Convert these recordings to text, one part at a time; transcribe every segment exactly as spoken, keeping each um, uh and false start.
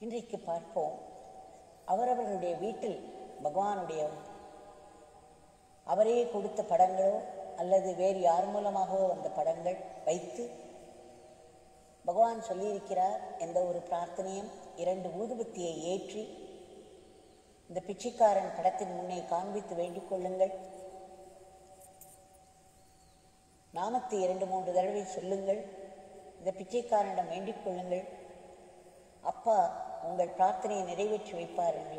இன்றைக்கு பார்ப்போம், அவரவர்களுடைய வீட்டில் பகவானுடைய அவரே கொடுத்த படங்களோ அல்லது வேறு யார் மூலமாகவோ வந்த படங்கள் வைத்து பகவான் சொல்லியிருக்கிறார் எந்த ஒரு பிரார்த்தனையும் இரண்டு ஊதுபத்தியை ஏற்றி இந்த பிச்சைக்காரன் படத்தின் முன்னே காண்பித்து வேண்டிக் கொள்ளுங்கள். நாமத்தை இரண்டு மூன்று தடவை சொல்லுங்கள். இந்த பிச்சைக்காரனிடம் வேண்டிக் கொள்ளுங்கள். அப்பா உங்கள் பிரார்த்தனையை நிறைவேற்றி வைப்பார்கள்.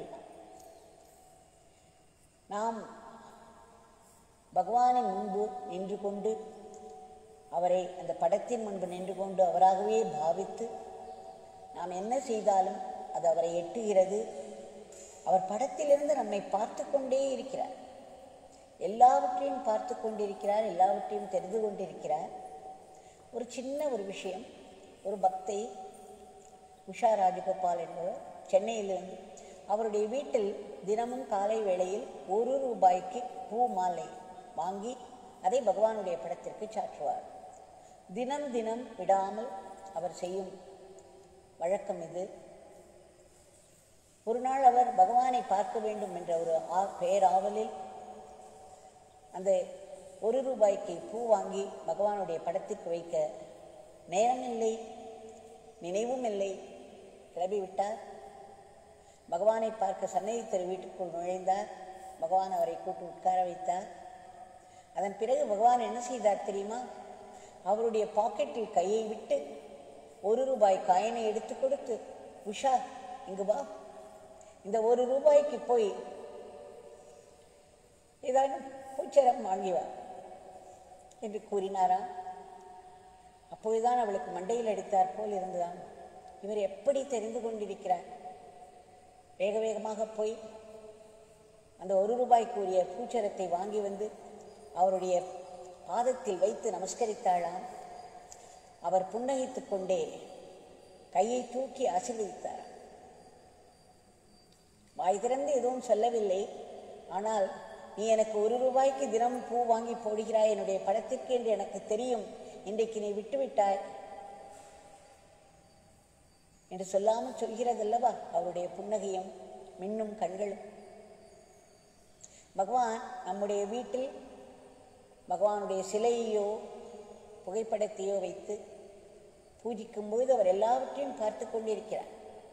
நாம் பகவானின் முன்பு நின்று கொண்டு அவரை அந்த படத்தின் முன்பு நின்று கொண்டு அவராகவே பாவித்து நாம் என்ன செய்தாலும் அது அவரை எட்டுகிறது. அவர் படத்திலிருந்து நம்மை பார்த்து கொண்டே இருக்கிறார். எல்லாவற்றையும் பார்த்து கொண்டிருக்கிறார், எல்லாவற்றையும் தெரிந்து கொண்டிருக்கிறார். ஒரு சின்ன ஒரு விஷயம், ஒரு பக்தை உஷா ராஜகோபால் என்பவர் சென்னையிலிருந்து அவருடைய வீட்டில் தினமும் காலை வேளையில் ஒரு ரூபாய்க்கு பூ மாலை வாங்கி அதை பகவானுடைய படத்திற்கு சாற்றுவார். தினம் தினம் விடாமல் அவர் செய்யும் வழக்கம் இது. ஒரு நாள் அவர் பகவானை பார்க்க வேண்டும் என்ற ஒரு பேராவலில் அந்த ஒரு ரூபாய்க்கு பூ வாங்கி பகவானுடைய படத்திற்கு வைக்க நேரமில்லை, நினைவும் இல்லை. கிளம்பிவிட்டார். பகவானை பார்க்க சன்னதி தெரு வீட்டுக்குள் நுழைந்தார். பகவான் அவரை கூட்டு உட்கார வைத்தார். அதன் பிறகு பகவான் என்ன செய்தார் தெரியுமா? அவருடைய பாக்கெட்டில் கையை விட்டு ஒரு ரூபாய் காயினை எடுத்து கொடுத்து, உஷா இங்கு வா, இந்த ஒரு ரூபாய்க்கு போய் ஏதாவது பூச்சரம் வாங்கி வா என்று கூறினாராம். அப்போதுதான் அவளுக்கு மண்டையில் அடித்தார் போல் இருந்துதான். இவர் எப்படி தெரிந்து கொண்டிருக்கிறார்? வேக வேகமாக போய் அந்த ஒரு ரூபாய்க்குரிய பூச்சரத்தை வாங்கி வந்து அவருடைய பாதத்தில் வைத்து நமஸ்கரித்தாளாம். அவர் புன்னகைத்து கொண்டே கையை தூக்கி ஆசீர்வதித்தார். வாய் திறந்து எதுவும் சொல்லவில்லை. ஆனால் நீ எனக்கு ஒரு ரூபாய்க்கு தினம் பூ வாங்கி போடுகிறாய் என்னுடைய படத்திற்கு என்று எனக்கு தெரியும், இன்றைக்கு நீ விட்டுவிட்டாய் என்று சொல்லாமல் சொல்கிறதல்லவா அவருடைய புன்னகையும் மின்னும் கண்களும். பகவான் நம்முடைய வீட்டில் பகவானுடைய சிலையையோ புகைப்படத்தையோ வைத்து பூஜிக்கும் பொழுது அவர் எல்லாவற்றையும் பார்த்து கொண்டிருக்கிறார்.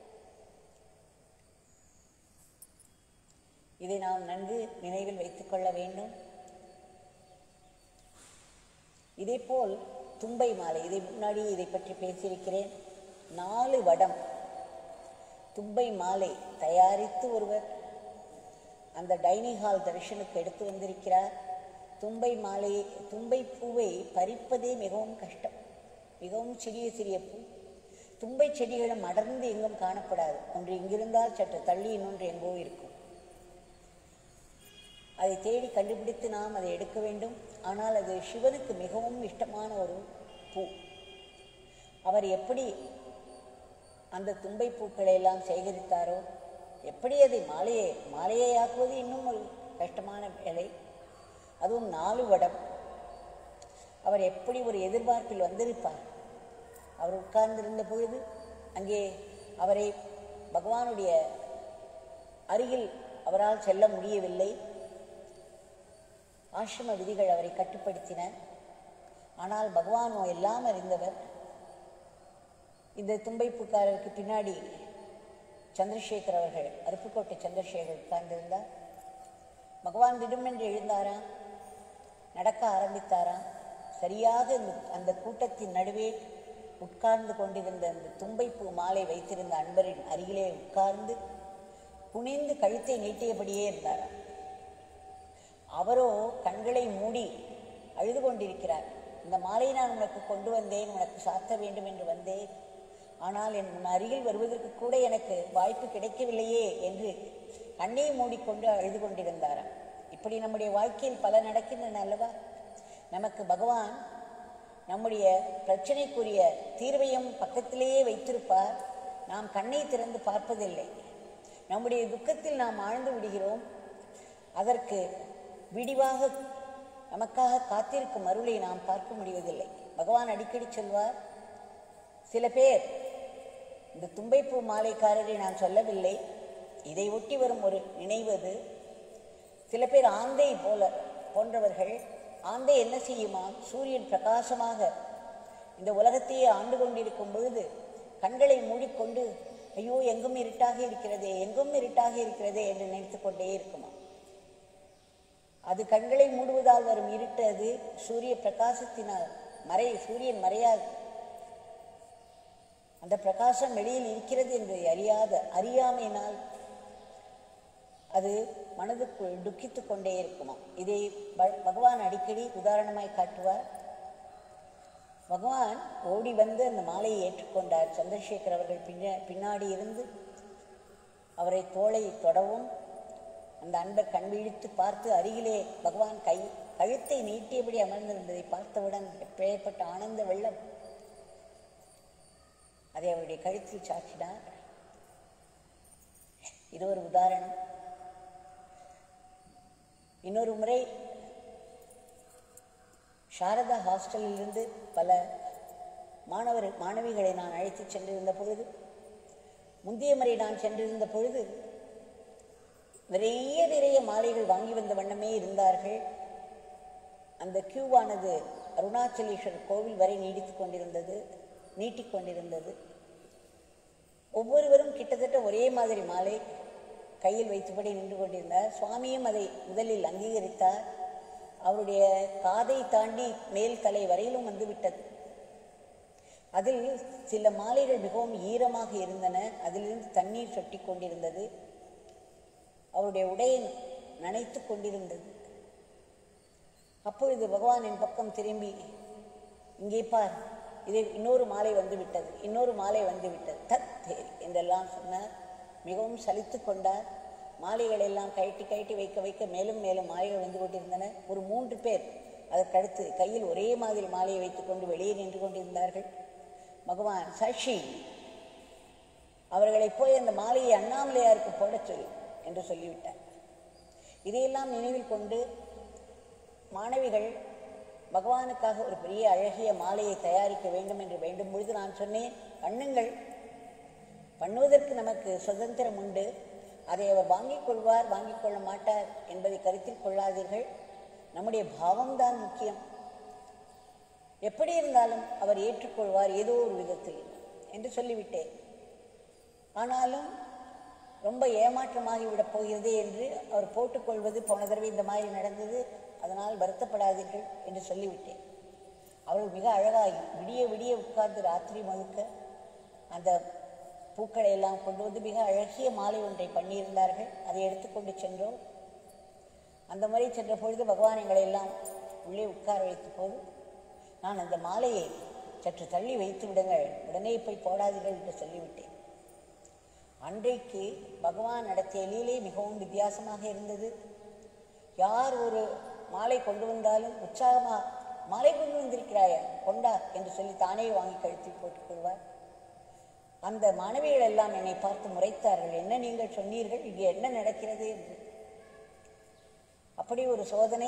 இதை நாம் நன்கு நினைவில் வைத்துக் கொள்ள வேண்டும். இதே போல் தும்பை மாலை, இதை முன்னாடி இதை பற்றி பேசியிருக்கிறேன். நாலு வடம் தும்பை மாலை தயாரித்து ஒருவர் அந்த டைனிங் ஹால் தரிசனுக்கு எடுத்து வந்திருக்கிறார். தும்பை மாலையை தும்பை பூவை பறிப்பதே மிகவும் கஷ்டம். மிகவும் சிறிய சிறிய பூ. தும்பை செடிகளும் அடர்ந்து எங்கும் காணப்படாது. ஒன்று இங்கிருந்தால் சற்று தள்ளி இன்னொன்று எங்கோ இருக்கும். அதை தேடி கண்டுபிடித்து நாம் அதை எடுக்க வேண்டும். ஆனால் அது சிவனுக்கு மிகவும் இஷ்டமான ஒரு பூ. அவர் எப்படி அந்த தும்பை பூக்களை எல்லாம் சேகரித்தாரோ, எப்படி அதை மாலையை மாலையை ஆக்குவது இன்னும் ஒரு கஷ்டமான வேலை. அதுவும் நாலு வடம். அவர் எப்படி ஒரு எதிர்பார்ப்பில் வந்திருப்பார். அவர் உட்கார்ந்திருந்த பொழுது அங்கே அவரை பகவானுடைய அருகில் அவரால் செல்ல முடியவில்லை. ஆசிரம விதிகள் அவரை கட்டுப்படுத்தின. ஆனால் பகவானோ எல்லாம் அறிந்தவர். இந்த தும்பைப்பூக்காரருக்கு பின்னாடி சந்திரசேகர் அவர்கள், அருப்புக்கோட்டை சந்திரசேகர் உட்கார்ந்திருந்தார். பகவான் திடுமென்று எழுந்தாராம், நடக்க ஆரம்பித்தாராம். சரியாக அந்த கூட்டத்தின் நடுவே உட்கார்ந்து கொண்டிருந்த அந்த தும்பைப்பூ மாலை வைத்திருந்த அன்பரின் அருகிலே உட்கார்ந்து குனிந்து கழுத்தை நீட்டியபடியே இருந்தாராம். அவரோ கண்களை மூடி அழுது கொண்டிருக்கிறார். இந்த மாலையை நான் உனக்கு கொண்டு வந்தேன், உனக்கு சாத்த வேண்டும் என்று வந்தேன். ஆனால் என் அருகில் வருவதற்கு கூட எனக்கு வாய்ப்பு கிடைக்கவில்லையே என்று கண்ணை மூடிக்கொண்டு அழுது கொண்டிருந்தாராம். இப்படி நம்முடைய வாழ்க்கையில் பல நடக்கின்றன அல்லவா? நமக்கு பகவான் நம்முடைய பிரச்சனைக்குரிய தீர்வையும் பக்கத்திலேயே வைத்திருப்பார். நாம் கண்ணை திறந்து பார்ப்பதில்லை. நம்முடைய துக்கத்தில் நாம் ஆழ்ந்து விடுகிறோம். அதற்கு விடிவாக நமக்காக காத்திருக்கும் அருளை நாம் பார்க்க முடிவதில்லை. பகவான் அடிக்கடி சொல்வார், சில பேர் இந்த தும்பைப்பூ மாலைக்காரரை நான் சொல்லவில்லை, இதை ஒட்டி வரும் ஒரு நினைவது. சில பேர் ஆந்தை போல போன்றவர்கள், ஆந்தை என்ன செய்யுமா, சூரியன் பிரகாசமாக இந்த உலகத்தையே ஆண்டு கொண்டிருக்கும் பொழுது கண்களை மூடிக்கொண்டு ஐயோ எங்கும் இருட்டாக இருக்கிறதே எங்கும் இருட்டாக இருக்கிறதே என்று நினைத்து கொண்டே இருக்குமா. அது கண்களை மூடுவதால் வரும் இருட்டு, அது சூரிய பிரகாசத்தினால் மறை சூரியன் மறையாது. அந்த பிரகாசம் வெளியில் இருக்கிறது என்று அறியாத அறியாமையினால் அது மனதுக்குள் துக்கித்து கொண்டே இருக்குமா. இதை பகவான் அடிக்கடி உதாரணமாய் காட்டுவார். பகவான் ஓடி வந்து அந்த மாலையை ஏற்றுக்கொண்டார். சந்திரசேகர் அவர்கள் பின்ன பின்னாடி இருந்து அவரை தோளை தொடவும், அந்த அன்பர் கண் விழித்து பார்த்து அருகிலே பகவான் கை கழுத்தை நீட்டியபடி அமர்ந்திருந்ததை பார்த்தவுடன் எப்பேற்பட்ட ஆனந்த வெள்ளம் அதை அவருடைய கழுத்தில் சாற்றினார். இது ஒரு உதாரணம். இன்னொரு முறை சாரதா ஹாஸ்டலில் இருந்து பல மாணவர் மாணவிகளை நான் அழைத்து சென்றிருந்த பொழுது, முந்தைய முறை நான் சென்றிருந்த பொழுது நிறைய நிறைய மாலைகள் வாங்கி வந்த வண்ணமே இருந்தார்கள். அந்த கியூவானது அருணாச்சலேஸ்வரர் கோவில் வரை நீடித்து கொண்டிருந்தது நீட்டிக்கொண்டிருந்தது. ஒவ்வொருவரும் கிட்டத்தட்ட ஒரே மாதிரி மாலை கையில் வைத்தபடி நின்று கொண்டிருந்தார். சுவாமியும் அதை முதலில் அங்கீகரித்தார். அவருடைய காதை தாண்டி மேல் தலை வரையிலும் வந்துவிட்டது. அதில் சில மாலைகள் மிகவும் ஈரமாக இருந்தன. அதிலிருந்து தண்ணீர் சொட்டி கொண்டிருந்தது. அவருடைய உடையை நனைத்து கொண்டிருந்தது. அப்பொழுது பகவான் என் பக்கம் திரும்பி, இங்கே பார், இதை இன்னொரு மாலை வந்து விட்டது இன்னொரு மாலை வந்து விட்டது தத் தேரி என்றெல்லாம் சொன்னார். மிகவும் சலித்து கொண்டார். மாலைகள் எல்லாம் கழட்டி கழட்டி வைக்க வைக்க மேலும் மேலும் மாலைகள் வந்து கொண்டிருந்தன. ஒரு மூன்று பேர் அதற்கடுத்து கையில் ஒரே மாதிரி மாலையை வைத்துக்கொண்டு வெளியே நின்று கொண்டிருந்தார்கள். பகவான் சஷி அவர்களை போய் அந்த மாலையை அண்ணாமலையாருக்கு போடச் சொல்லி என்று சொல்லிவிட்டார். இதையெல்லாம் நினைவில் கொண்டு மாணவிகள் பகவானுக்காக ஒரு பெரிய அழகிய மாலையை தயாரிக்க வேண்டும் என்று வேண்டும் பொழுது நான் சொன்னேன், பண்ணுங்கள், பண்ணுவதற்கு நமக்கு சுதந்திரம் உண்டு. அதை அவர் வாங்கிக் கொள்வார் வாங்கிக் கொள்ள மாட்டார் என்பதை கருத்தில் கொள்ளாதீர்கள். நம்முடைய பாவம்தான் முக்கியம். எப்படி இருந்தாலும் அவர் ஏற்றுக்கொள்வார் ஏதோ ஒரு விதத்தில் என்று சொல்லிவிட்டேன். ஆனாலும் ரொம்ப ஏமாற்றமாகிவிடப் போகிறது என்று அவர் போட்டுக்கொள்வது போன தடவை இந்த மாதிரி நடந்தது, அதனால் வருத்தப்படாதீர்கள் என்று சொல்லிவிட்டேன். அவர்கள் மிக அழகாகி விடிய விடிய உட்கார்ந்து ராத்திரி முழுக்க அந்த பூக்களை எல்லாம் கொண்டு வந்து மிக அழகிய மாலை ஒன்றை பண்ணியிருந்தார்கள். அதை எடுத்துக்கொண்டு சென்றோம். அந்த முறை சென்ற பொழுது பகவான் எங்களை எல்லாம் உள்ளே உட்கார வைத்த போது நான் அந்த மாலையை சற்று தள்ளி வைத்து விடுங்கள், உடனே போய் போடாதீர்கள் என்று சொல்லிவிட்டேன். அன்றைக்கு பகவான் நடத்திய லீலை மிகவும் வித்தியாசமாக இருந்தது. யார் ஒரு மாலை கொண்டு வந்தாலும் உற்சாகமா, மாலை கொண்டு வந்திருக்கிறாயா, கொண்டா என்று சொல்லி தானே வாங்கி கழுத்தில் போட்டுக் கொள்வார். அந்த மாணவிகள் எல்லாம் என்னை பார்த்து முறைத்தார்கள், என்ன நீங்கள் சொன்னீர்கள், இங்கே என்ன நடக்கிறது என்று. அப்படி ஒரு சோதனை.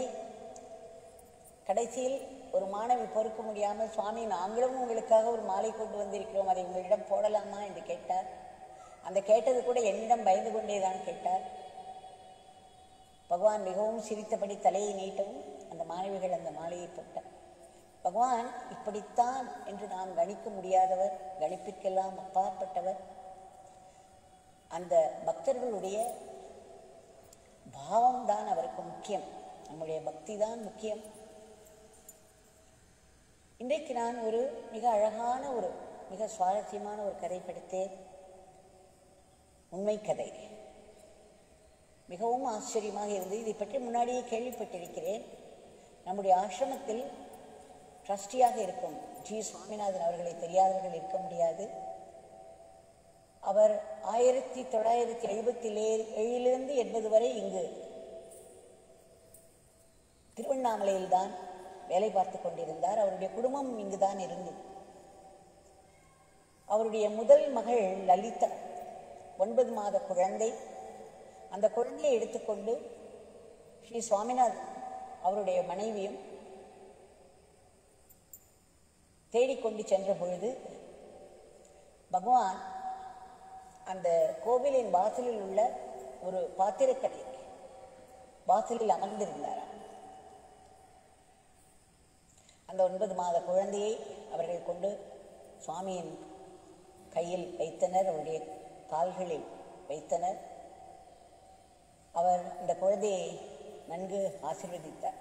கடைசியில் ஒரு மாணவி பொறுக்க முடியாமல், சுவாமி நாங்களும் உங்களுக்காக ஒரு மாலை கொண்டு வந்திருக்கிறோம், அதை உங்களிடம் போடலாமா என்று கேட்டார். அந்த கேட்டது கூட என்னிடம் பயந்து கொண்டேதான் கேட்டார். பகவான் மிகவும் சிரித்தபடி தலையை நீட்டவும் அந்த மாணவிகள் அந்த மாலையை போட்டார். பகவான் இப்படித்தான் என்று நாம் கணிக்க முடியாதவர், கணிப்பிற்கெல்லாம் அப்பாற்பட்டவர். அந்த பக்தர்களுடைய பாவம்தான் அவருக்கு முக்கியம், நம்முடைய பக்தி தான் முக்கியம். இன்றைக்கு நான் ஒரு மிக அழகான ஒரு மிக சுவாரஸ்யமான ஒரு கதை படித்தேன். உண்மை கதை. மிகவும் ஆச்சரியமாக இருந்தது. இதை பற்றி முன்னாடியே கேள்விப்பட்டிருக்கிறேன். நம்முடைய ஆசிரமத்தில் ட்ரஸ்டியாக இருக்கும் ஜி சுவாமிநாதன் அவர்களை தெரியாதவர்கள் இருக்க முடியாது. அவர் ஆயிரத்தி தொள்ளாயிரத்தி எழுபத்தி ஏழிலிருந்து எண்பது வரை இங்கு திருவண்ணாமலையில் தான் வேலை பார்த்து கொண்டிருந்தார். அவருடைய குடும்பம் இங்குதான் இருந்தது. அவருடைய முதல் மகள் லலிதா ஒன்பது மாத குழந்தை. அந்த குழந்தையை எடுத்துக்கொண்டு ஸ்ரீ சுவாமிநாதன் அவருடைய மனைவியும் தேடிக்கொண்டு சென்ற பொழுது பகவான் அந்த கோவிலின் வாசலில் உள்ள ஒரு பாத்திரக்கடை வாசலில் அமர்ந்திருந்தாராம். அந்த ஒன்பது மாத குழந்தையை அவர்கள் கொண்டு சுவாமியின் கையில் வைத்தனர், அவருடைய கால்களில் வைத்தனர். அவர் இந்த குழந்தையை நன்கு ஆசீர்வதித்தார்.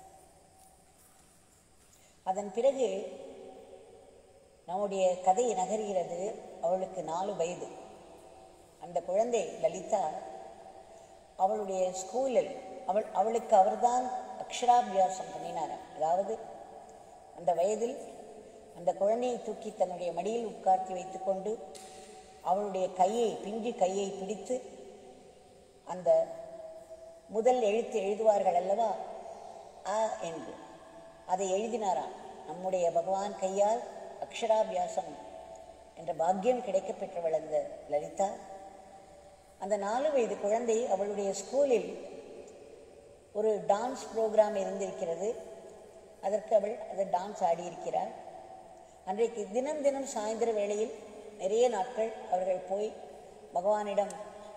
அதன் பிறகு நம்முடைய கதை நகர்கிறது. அவளுக்கு நாலு வயது. அந்த குழந்தை லலிதா அவளுடைய ஸ்கூலில் அவள் அவளுக்கு அவர்தான் அக்ஷராபியாசம் பண்ணினார். அதாவது அந்த வயதில் அந்த குழந்தையை தூக்கி தன்னுடைய மடியில் உட்கார்த்தி வைத்துக்கொண்டு அவளுடைய கையை பிஞ்சு கையை பிடித்து அந்த முதல் எழுத்து எழுதுவார்கள் அல்லவா, அ என்று அதை எழுதினாராம். நம்முடைய பகவான் கையால் அக்ஷராபியாசம் என்ற பாக்கியம் கிடைக்க பெற்றவள் அந்த லலிதா. அந்த நாலு வயது குழந்தை அவளுடைய ஸ்கூலில் ஒரு டான்ஸ் ப்ரோக்ராம் இருந்திருக்கிறது. அதற்கு அவள் அதை டான்ஸ் ஆடியிருக்கிறாள். அன்றைக்கு தினம் தினம் சாயந்தர வேளையில் நிறைய நாட்கள் அவர்கள் போய் பகவானிடம்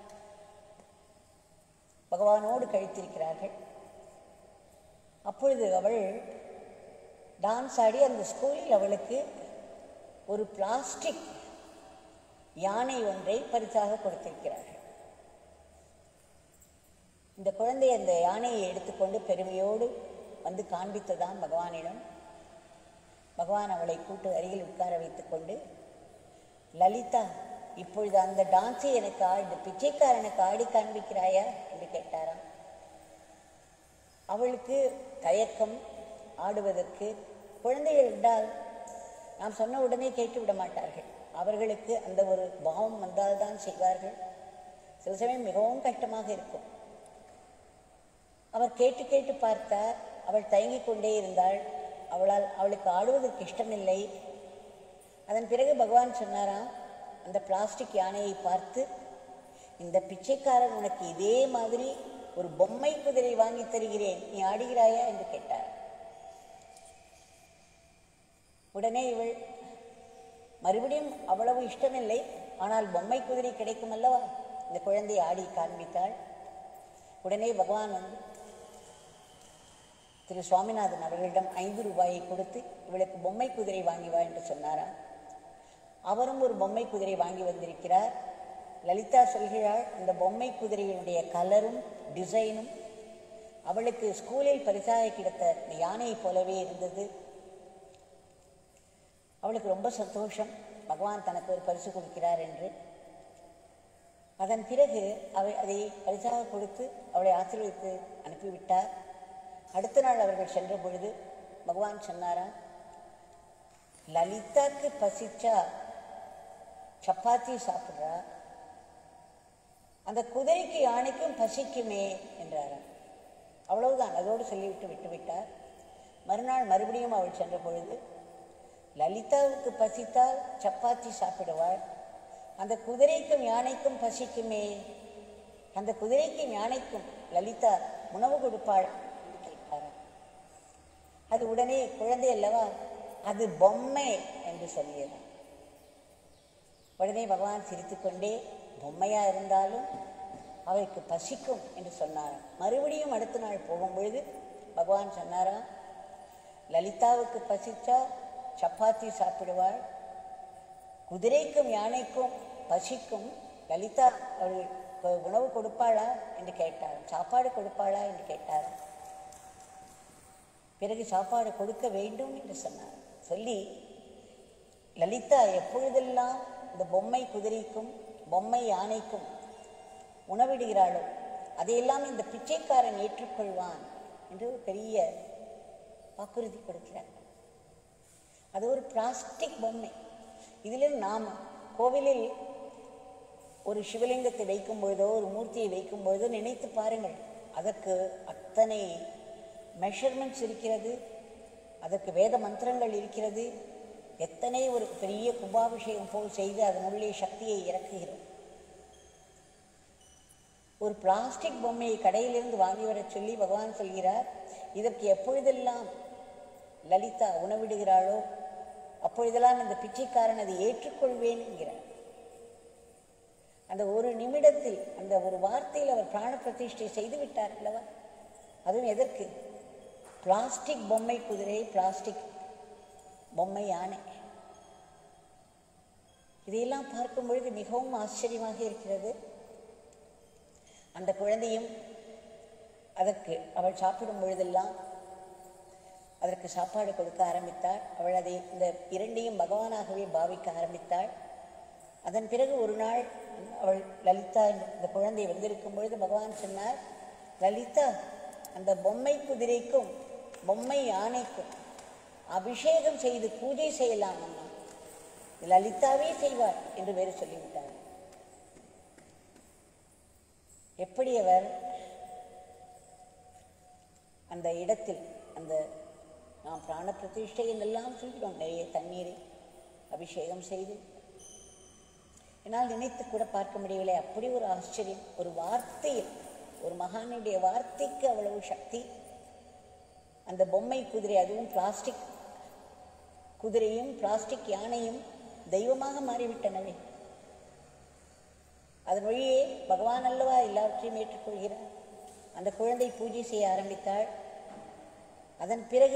பகவானோடு கழித்திருக்கிறார்கள். அப்பொழுது அவள் டான்ஸ் ஆடி அந்த ஸ்கூலில் அவளுக்கு ஒரு பிளாஸ்டிக் யானை ஒன்றை பரிசாக கொடுத்திருக்கிறார்கள். இந்த குழந்தை அந்த யானையை எடுத்துக்கொண்டு பெருமையோடு வந்து காண்பித்ததாம் பகவானிடம். பகவான் அவளை கூட்டு அருகில் உட்கார வைத்துக்கொண்டு, லலிதா, இப்பொழுது அந்த டான்ஸை எனக்கு இந்த பிச்சைக்காரனுக்கு ஆடி காண்பிக்கிறாயா என்று கேட்டாராம். அவளுக்கு தயக்கம் ஆடுவதற்கு. குழந்தைகள் என்றால் நாம் சொன்ன உடனே கேட்டு விட மாட்டார்கள். அவர்களுக்கு அந்த ஒரு பாவம் வந்தால்தான் செய்வார்கள். சில சமயம் மிகவும் கஷ்டமாக இருக்கும். அவர் கேட்டு கேட்டு பார்த்தார். அவள் தயங்கிக் கொண்டே இருந்தாள். அவளால் அவளுக்கு ஆடுவதற்கு இஷ்டமில்லை. அதன் பிறகு பகவான் சொன்னாராம், அந்த பிளாஸ்டிக் யானையை பார்த்து, இந்த பிச்சைக்காரன் உனக்கு இதே மாதிரி ஒரு பொம்மை குதிரை வாங்கி தருகிறேன், நீ ஆடுகிறாயா என்று கேட்டார். உடனே இவள் மறுபடியும் அவ்வளவு இஷ்டமில்லை, ஆனால் பொம்மை குதிரை கிடைக்கும் அல்லவா, இந்த குழந்தை ஆடி காண்பித்தாள். உடனே பகவான் வந்து திரு சுவாமிநாதன் அவர்களிடம் ஐந்து ரூபாயை கொடுத்து இவளுக்கு பொம்மை குதிரை வாங்கி வா என்று சொன்னாராம். அவரும் ஒரு பொம்மை குதிரை வாங்கி வந்திருக்கிறார். லலிதா சொல்கிறாள், அந்த பொம்மை குதிரையினுடைய கலரும் டிசைனும் அவளுக்கு ஸ்கூலில் பரிசாக கிடைத்த இந்த யானையை போலவே இருந்தது. அவளுக்கு ரொம்ப சந்தோஷம், பகவான் தனக்கு ஒரு பரிசு கொடுக்கிறார் என்று. அதன் பிறகு அவள் அதை பரிசாக கொடுத்து அவளை ஆசீர்வதித்து அனுப்பிவிட்டார். அடுத்த நாள் அவர்கள் சென்ற பொழுது பகவான் சொன்னாரா, லலிதாக்கு பசிச்சா சப்பாத்தி சாப்பிட்றா, அந்த குதிரைக்கு யானைக்கும் பசிக்குமே என்றாராம். அவ்வளவுதான், அதோடு சொல்லிவிட்டு விட்டு விட்டார். மறுநாள் மறுபடியும் அவள் சென்ற பொழுது, லலிதாவுக்கு பசித்தால் சப்பாத்தி சாப்பிடுவாள், அந்த குதிரைக்கும் யானைக்கும் பசிக்குமே, அந்த குதிரைக்கும் யானைக்கும் லலிதா உணவு கொடுப்பாள் என்று கேட்டாராம். அது உடனே குழந்தை அல்லவா, அது பொம்மை என்று சொல்லியது. உடனே பகவான் சிரித்துக்கொண்டே, பொம்மையா இருந்தாலும் அவருக்கு பசிக்கும் என்று சொன்னார். மறுபடியும் அடுத்த நாள் போகும்பொழுது பகவான் சொன்னாரா, லலிதாவுக்கு பசிச்சா சப்பாத்தி சாப்பிடுவாள், குதிரைக்கும் யானைக்கும் பசிக்கும், லலிதா அவள் உணவு கொடுப்பாளா என்று கேட்டார். சாப்பாடு கொடுப்பாளா என்று கேட்டார். பிறகு சாப்பாடு கொடுக்க வேண்டும் என்று சொன்னார். சொல்லி லலிதா எப்பொழுதெல்லாம் இந்த பொம்மை குதிரைக்கும் பொம்மை யானைக்கும் உணவிடுகிறாளோ அதையெல்லாம் இந்த பிச்சைக்காரன் ஏற்றுக்கொள்வான் என்று ஒரு பெரிய வாக்குறுதி கொடுக்கிறார். அது ஒரு பிளாஸ்டிக் பொம்மை. இதில் நாம் கோவிலில் ஒரு சிவலிங்கத்தை வைக்கும் பொழுதோ ஒரு மூர்த்தியை வைக்கும் பொழுதோ நினைத்து பாருங்கள், அதற்கு அத்தனை மெஷர்மெண்ட்ஸ் இருக்கிறது, அதற்கு வேத மந்திரங்கள் இருக்கிறது. எத்தனை ஒரு பெரிய கும்பாபிஷேகம் போல் செய்து அதனுள்ளே சக்தியை இறக்குகிறோம். ஒரு பிளாஸ்டிக் பொம்மையை கடையிலிருந்து வாங்கி வர சொல்லி பகவான் சொல்கிறார், இதற்கு எப்பொழுதெல்லாம் லலிதா உணவிடுகிறாளோ அப்பொழுதெல்லாம் இந்த பிச்சைக்காரன் அதை ஏற்றுக்கொள்வேன் என்கிறார். அந்த ஒரு நிமிடத்தில் அந்த ஒரு வார்த்தையில் அவர் பிராண பிரதிஷ்டை செய்து விட்டார் அல்லவா? அதுவும் எதற்கு? பிளாஸ்டிக் பொம்மை குதிரை, பிளாஸ்டிக் பொம்மை யானை. இதையெல்லாம் பார்க்கும் பொழுது மிகவும் ஆச்சரியமாக இருக்கிறது. அந்த குழந்தையும் அதற்கு அவள் சாப்பிடும் பொழுதெல்லாம் அதற்கு சாப்பாடு கொடுக்க ஆரம்பித்தாள். அவள் அதை இந்த இரண்டையும் பகவானாகவே பாவிக்க ஆரம்பித்தாள். அதன் பிறகு ஒரு நாள் அவள் லலிதா இந்த குழந்தை வந்திருக்கும் பொழுது பகவான் சொன்னார், லலிதா, அந்த பொம்மை குதிரைக்கும் பொம்மை யானைக்கும் அபிஷேகம் செய்து பூஜை செய்யலாம் அம்மா, லலிதாவே செய்வார் என்று வேறு சொல்லிவிட்டார். எப்படி அவர் அந்த இடத்தில் அந்த நாம் பிராண பிரதிஷ்டை என்றெல்லாம் சொல்கிறோம், நிறைய தண்ணீரை அபிஷேகம் செய்து, என்னால் நினைத்து கூட பார்க்க முடியவில்லை. அப்படி ஒரு ஆச்சரியம். ஒரு வார்த்தையில், ஒரு மகானுடைய வார்த்தைக்கு அவ்வளவு சக்தி. அந்த பொம்மை குதிரை, அதுவும் பிளாஸ்டிக் குதிரையும் பிளாஸ்டிக் யானையும் தெய்வமாக மாறிவிட்டனவே. அதன் வழியே பகவான் அல்லவா எல்லாவற்றையும் ஏற்றுக்கொள்கிறார். அந்த குழந்தை பூஜை செய்ய ஆரம்பித்தாள். அதன் பிறகு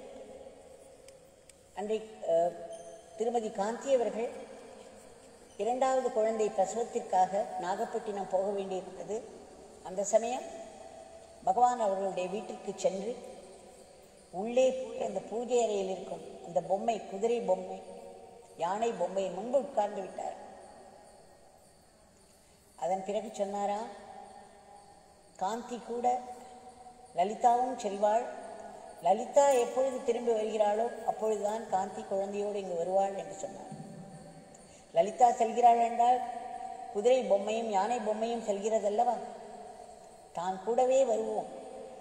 அன்றை திருமதி காந்தி அவர்கள் இரண்டாவது குழந்தை பிரசவத்திற்காக நாகப்பட்டினம் போக வேண்டியிருந்தது. அந்த சமயம் பகவான் அவர்களுடைய வீட்டிற்கு சென்று உள்ளே போய் அந்த பூஜை அறையில் இருக்கும் அந்த பொம்மை, குதிரை பொம்மை, யானை பொம்மை முன்பு உட்கார்ந்து விட்டார். அதன் பிறகு சொன்னாரா, காந்தி கூட லலிதாவும் செல்வாள், லலிதா எப்பொழுது திரும்பி வருகிறாளோ அப்பொழுதுதான் காந்தி குழந்தையோடு இங்கு வருவாள் என்று சொன்னார். லலிதா செல்கிறாள் என்றால் குதிரை பொம்மையும் யானை பொம்மையும் செல்கிறதல்லவா, தான் கூடவே வருவோம்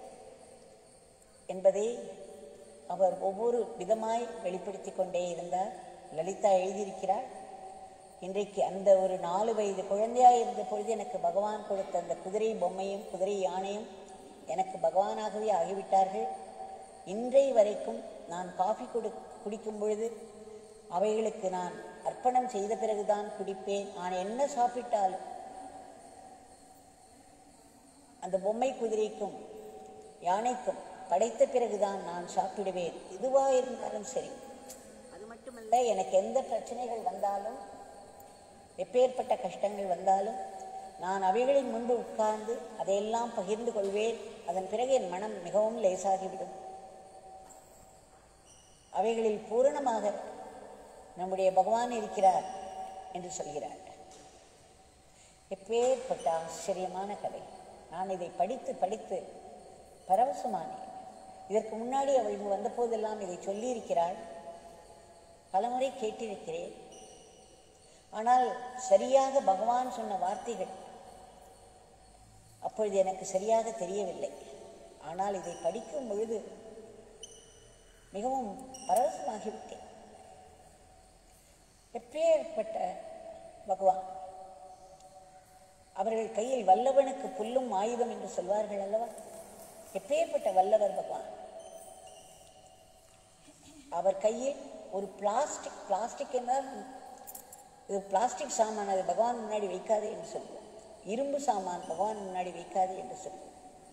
என்பதை அவர் ஒவ்வொரு விதமாய் வெளிப்படுத்தி கொண்டே இருந்தார். லலிதா எழுதியிருக்கிறார், இன்றைக்கு அந்த ஒரு நாலு வயது குழந்தையாக இருந்த பொழுது எனக்கு பகவான் கொடுத்த அந்த குதிரை பொம்மையும் குதிரை யானையும் எனக்கு பகவானாகவே ஆகிவிட்டார்கள். இன்றைய வரைக்கும் நான் காஃபி குடி குடிக்கும் பொழுது அவைகளுக்கு நான் அர்ப்பணம் செய்த பிறகுதான் குடிப்பேன். நான் என்ன சாப்பிட்டாலும் அந்த பொம்மை குதிரைக்கும் யானைக்கும் படைத்த பிறகுதான் நான் சாப்பிடுவேன், எதுவாக இருந்தாலும் சரி. அது மட்டுமல்ல, எனக்கு எந்த பிரச்சனைகள் வந்தாலும், எப்பேற்பட்ட கஷ்டங்கள் வந்தாலும் நான் அவைகளின் முன்பு உட்கார்ந்து அதையெல்லாம் பகிர்ந்து கொள்வேன். அதன் பிறகு என் மனம் மிகவும் லேசாகிவிடும். அவைகளில் பூரணமாக நம்முடைய பகவான் இருக்கிறார் என்று சொல்கிறார். எப்பேற்பட்ட ஆச்சரியமான கதை! நான் இதை படித்து படித்து பரவசமானேன். இதற்கு முன்னாடி அவள் இங்கு வந்த போதெல்லாம் இதை சொல்லியிருக்கிறாள், பலமுறை கேட்டிருக்கிறேன். ஆனால் சரியாக பகவான் சொன்ன வார்த்தைகள் அப்பொழுது எனக்கு சரியாக தெரியவில்லை. ஆனால் இதை படிக்கும் பொழுது மிகவும் பரவசமாகிவிட்டேன். எப்பேற்பட்ட பகவான்! அவர்கள் கையில் வல்லவனுக்கு புல்லும் ஆயுதம் என்று சொல்வார்கள் அல்லவா, எப்பேற்பட்ட வல்லவர் பகவான்! அவர் கையில் ஒரு பிளாஸ்டிக் பிளாஸ்டிக் என்றால் இது பிளாஸ்டிக் சாமான், அது பகவான் முன்னாடி வைக்காது என்று சொல்லுவோம். இரும்பு சாமான் பகவான் முன்னாடி வைக்காது என்று சொல்லுவோம்.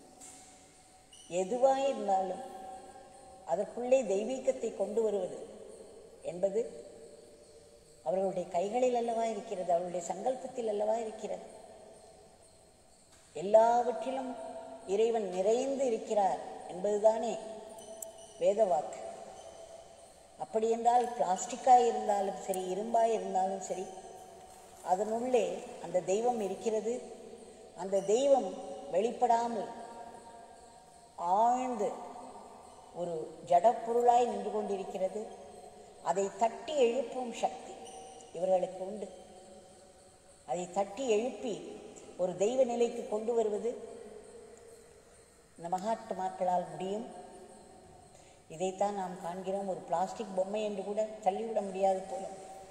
எதுவாக இருந்தாலும் அதற்குள்ளே தெய்வீகத்தை கொண்டு வருவது என்பது அவர்களுடைய கைகளில் அல்லவா இருக்கிறது, அவர்களுடைய சங்கல்பத்தில் அல்லவா இருக்கிறது. எல்லாவற்றிலும் இறைவன் நிறைந்து இருக்கிறார் என்பதுதானே வேத வாக்கு. அப்படி என்றால் பிளாஸ்டிக்காக இருந்தாலும் சரி, இரும்பாக இருந்தாலும் சரி, அதனுள்ளே அந்த தெய்வம் இருக்கிறது. அந்த தெய்வம் வெளிப்படாமல் ஆழ்ந்து ஒரு ஜடப்பொருளாய் நின்று கொண்டிருக்கிறது. அதை தட்டி எழுப்பும் சக்தி இவர்களுக்கு உண்டு. அதை தட்டி எழுப்பி ஒரு தெய்வ நிலைக்கு கொண்டு வருவது இந்த மகாத்மாக்களால் முடியும். இதைத்தான் நாம் காண்கிறோம். ஒரு பிளாஸ்டிக் பொம்மை என்று கூட தள்ளிவிட முடியாது போல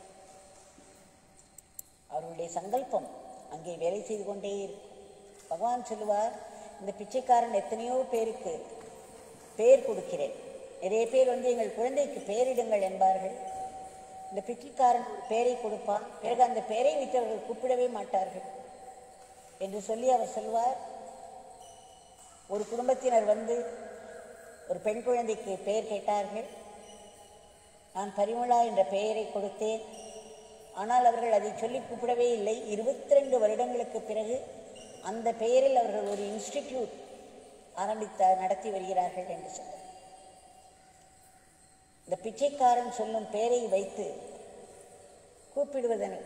அவர்களுடைய சங்கல்பம் அங்கே வேலை செய்து கொண்டே இருக்கும். பகவான் சொல்லுவார், இந்த பிச்சைக்காரன் எத்தனையோ பேருக்கு பேர் கொடுக்கிறேன். நிறைய பேர் வந்து எங்கள் குழந்தைக்கு பேரிடுங்கள் என்பார்கள். இந்த பிச்சைக்காரன் ஒரு பெயரை கொடுப்பான், பிறகு அந்த பெயரை வைத்தவர்கள் கூப்பிடவே மாட்டார்கள் என்று சொல்லி அவர் சொல்வார். ஒரு குடும்பத்தினர் வந்து ஒரு பெண் குழந்தைக்கு பெயர் கேட்டார்கள். நான் பரிமளா என்ற பெயரை கொடுத்தேன், ஆனால் அவர்கள் அதை சொல்லி கூப்பிடவே இல்லை. இருபத்தி ரெண்டு வருடங்களுக்கு பிறகு அந்த பெயரில் அவர்கள் ஒரு இன்ஸ்டிடியூட் ஆரம்பித்த நடத்தி வருகிறார்கள் என்று சொன்னார். இந்த பிச்சைக்காரன் சொல்லும் பெயரை வைத்து கூப்பிடுவதனை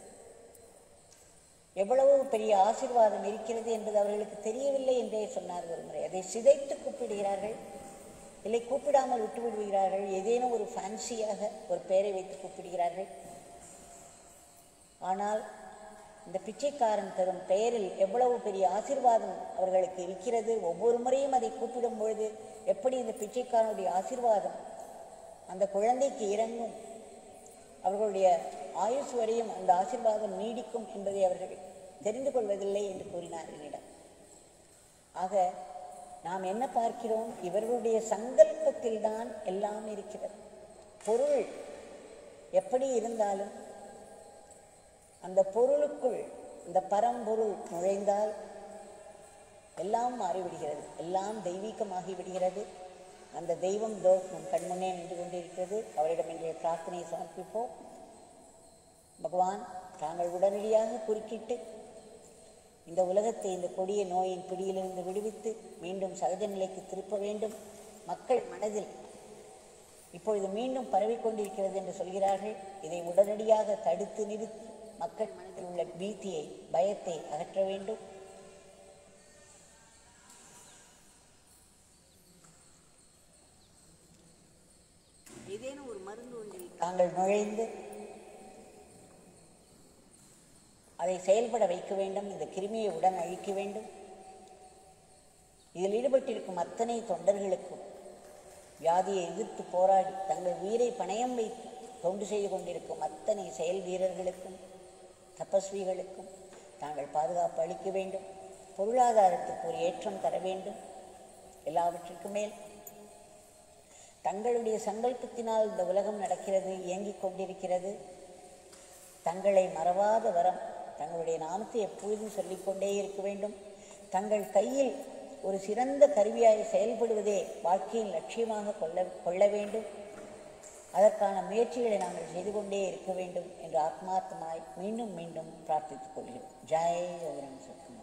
எவ்வளவு பெரிய ஆசீர்வாதம் இருக்கிறது என்பது அவர்களுக்கு தெரியவில்லை என்றே சொன்னார் ஒரு முறை. அதை சிதைத்து கூப்பிடுகிறார்கள், இல்லை கூப்பிடாமல் விட்டு விடுகிறார்கள். ஏதேனும் ஒரு ஃபேன்சியாக ஒரு பெயரை வைத்து கூப்பிடுகிறார்கள். ஆனால் இந்த பிச்சைக்காரன் தரும் பெயரில் எவ்வளவு பெரிய ஆசீர்வாதம் அவர்களுக்கு இருக்கிறது. ஒவ்வொரு முறையும் அதை கூப்பிடும் பொழுது எப்படி இந்த பிச்சைக்காரனுடைய ஆசீர்வாதம் அந்த குழந்தைக்கு இறங்கும், அவர்களுடைய ஆயுசு வரையும் அந்த ஆசீர்வாதம் நீடிக்கும் என்பதை அவர்கள் தெரிந்து கொள்வதில்லை என்று கூறினார் என்னிடம். ஆக நாம் என்ன பார்க்கிறோம்? இவர்களுடைய சங்கல்பத்தில் தான் எல்லாம் இருக்கிறது. பொருள் எப்படி இருந்தாலும் அந்த பொருளுக்குள் இந்த பரம்பொருள் நுழைந்தால் எல்லாம் மாறிவிடுகிறது, எல்லாம் தெய்வீகமாகி விடுகிறது. அந்த தெய்வம் தோ நம் கண்முன்னே நின்று கொண்டிருக்கிறது. அவரிடம் இன்றைய பிரார்த்தனையை சமர்ப்பிப்போம். பகவான், தாங்கள் உடனடியாக குறுக்கிட்டு இந்த உலகத்தை இந்த கொடிய நோயின் பிடியிலிருந்து விடுவித்து மீண்டும் சகஜ நிலைக்கு திருப்ப வேண்டும். மக்கள் மனதில் இப்பொழுது மீண்டும் பரவிக்கொண்டிருக்கிறது என்று சொல்கிறார்கள். இதை உடனடியாக தடுத்து நிறுத்தி மக்கள் மனதில் உள்ள பீதியை, பயத்தை அகற்ற வேண்டும். ஏதேனும் ஒரு மருந்து ஒன்றில் தாங்கள் நுழைந்து அதை செயல்பட வைக்க வேண்டும். இந்த கிருமியை உடன் அழிக்க வேண்டும். இதில் ஈடுபட்டிருக்கும் அத்தனை தொண்டர்களுக்கும், வியாதியை எதிர்த்து போராடி தங்கள் உயிரை பணயம் வைத்து தொண்டு செய்து கொண்டிருக்கும் அத்தனை செயல் வீரர்களுக்கும், தபஸ்விகளுக்கும் தாங்கள் பாதுகாப்பு அளிக்க வேண்டும். பொருளாதாரத்துக்கு ஒரு ஏற்றம் தர வேண்டும். எல்லாவற்றிற்கும் மேல் தங்களுடைய சங்கல்பத்தினால் இந்த உலகம் நடக்கிறது, இயங்கிக் கொண்டிருக்கிறது. தங்களை மறவாத வரம், தங்களுடைய நாமத்தை எப்பொழுதும் சொல்லிக்கொண்டே இருக்க வேண்டும். தங்கள் கையில் ஒரு சிறந்த கருவியாக செயல்படுவதே வாழ்க்கையின் லட்சியமாக கொள்ள கொள்ள வேண்டும். அதற்கான முயற்சிகளை நாங்கள் செய்து கொண்டே இருக்க வேண்டும் என்று ஆத்மார்த்தமாய் மீண்டும் மீண்டும் பிரார்த்தித்துக் கொள்கிறோம். ஜெய் யோகராம் சத்குரு.